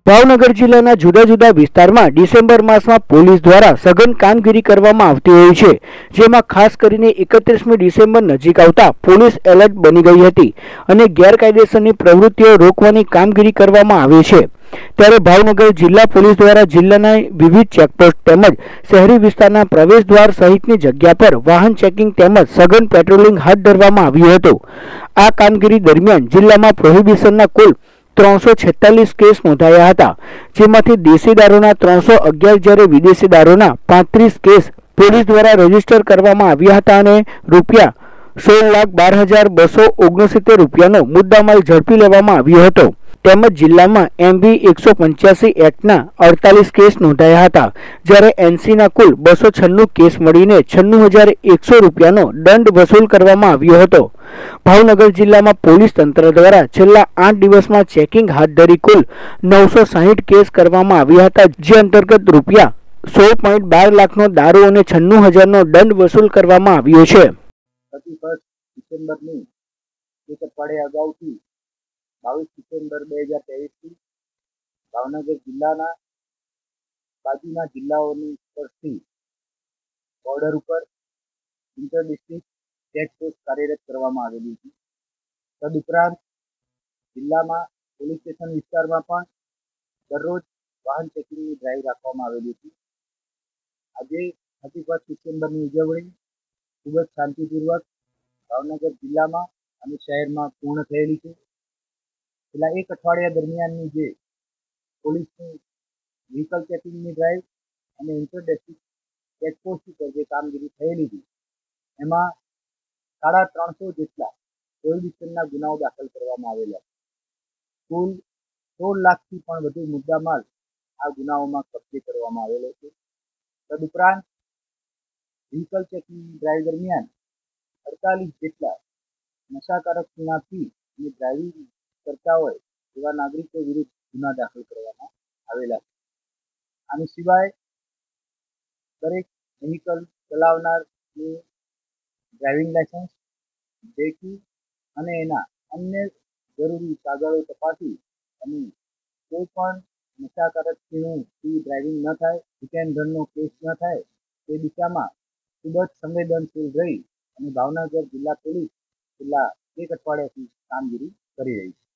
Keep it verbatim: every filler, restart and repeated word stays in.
ભાવનગર જિલ્લાના જુદા જુદા વિસ્તારમાં ડિસેમ્બર માસમાં પોલીસ દ્વારા સઘન કામગીરી કરવામાં આવતી હોય છે, જેમાં ખાસ કરીને એકત્રીસમી ડિસેમ્બર નજીક આવતા પોલીસ એલર્ટ બની ગઈ હતી અને ગેરકાયદેસરની પ્રવૃત્તિઓ રોકવાની કામગીરી કરવામાં આવે છે। ત્યારે ભાવનગર જિલ્લા પોલીસ દ્વારા જિલ્લાના વિવિધ ચેકપોસ્ટ તેમજ શહેરી વિસ્તારના પ્રવેશ દ્વાર સહિતની જગ્યા પર વાહન ચેકિંગ તેમજ સઘન પેટ્રોલિંગ હાથ ધરવામાં આવ્યું હતું। આ કામગીરી દરમિયાન જિલ્લામાં પ્રોહિબિશનના કુલ ત્રણસો છેતાલીસ કેસ નોંધાયા હતા, જેમાંથી દેશી દારૂના ત્રણસો અગિયાર જ્યારે વિદેશી દારૂના પાંત્રીસ કેસ પોલીસ દ્વારા રજીસ્ટર કરવામાં આવ્યા હતા અને રૂપિયા સોળ લાખ બાર હજાર બસો ઓગણસિત્તેર રૂપિયાનો મુદ્દામાલ ઝડપી લેવામાં આવ્યો હતો। તેમજ જિલ્લામાં એમવી એકસો પંચ્યાસી એક્ટના અડતાલીસ કેસ નોંધાયા હતા, જ્યારે એનસીના કુલ બસો છન્નું કેસ મળીને છન્નું હજાર એકસો રૂપિયાનો દંડ વસૂલ કરવામાં આવ્યો હતો। ભાવનગર જિલ્લામાં પોલીસ તંત્ર દ્વારા છેલ્લા આઠ દિવસમાં ચેકિંગ હાથ ધરી કુલ નવસો સાહીઠ કેસ કરવામાં આવ્યા હતા, જે અંતર્ગત રૂપિયા સોળ પોઈન્ટ બાર લાખનો દારૂ અને છન્નું હજારનો દંડ વસૂલ કરવામાં આવ્યો છે। ડિસેમ્બરની એક અઠવાડિયા અગાઉથી બાવીસ ડિસેમ્બર બે હજાર ત્રેવીસથી ભાવનગર જિલ્લાના બાજુના જિલ્લાઓની પરથી બોર્ડર ઉપર ઇન્ટર ડિસ્ટ્રિક્ટ ચેકપોસ્ટ કાર્યરત કરવામાં આવેલી છે। તદુપરાંત જિલ્લામાં પોલીસ સ્ટેશન વિસ્તારમાં પણ દરરોજ વાહન ચેકિંગની ડ્રાઈવ રાખવામાં આવેલી છે। આજે થર્ટી ફર્સ્ટ ડિસેમ્બરની ઉજવણી ખૂબ જ શાંતિપૂર્વક ભાવનગર જિલ્લામાં અને શહેરમાં પૂર્ણ થયેલી છે। છેલ્લા એક અઠવાડિયા દરમિયાનની જે પોલીસની વ્હીકલ ચેકિંગની ડ્રાઈવ અને ઇન્ટર ડિસ્ટ્રિક્ટ ચેકપોસ્ટ ઉપર જે કામગીરી થયેલી હતી, એમાં સાડા ત્રણસો જેટલા પ્રોહિબિશનના ગુનાઓ દાખલ કરવામાં આવેલા છે। કુલ સોળ લાખથી પણ વધુ મુદ્દામાલ આ ગુનાઓમાં કબજે કરવામાં આવેલો છે। તદુપરાંત વ્હીકલ ચેકિંગની ડ્રાઈવ દરમિયાન અડતાલીસ જેટલા નશાકારક પીણાથી અને ડ્રાઇવિંગ કરતા હોય એવા નાગરિકો વિરુદ્ધ ગુના દાખલ કરવામાં આવેલા છે। આની સિવાય દરેક વ્હીકલ ચલાવનારની ડ્રાઇવિંગ લાયસન્સ, બ્રેકી અને એના અન્ય જરૂરી કાગળો તપાસી અને કોઈ પણ નશાકારક પીણુંથી ડ્રાઇવિંગ ન થાય, હિટ એન્ડ રનનો કેસ ન થાય તે દિશામાં ખૂબ જ સંવેદનશીલ રહી અને ભાવનગર જિલ્લા પોલીસ છેલ્લા એક અઠવાડિયાથી કામગીરી કરી રહી છે।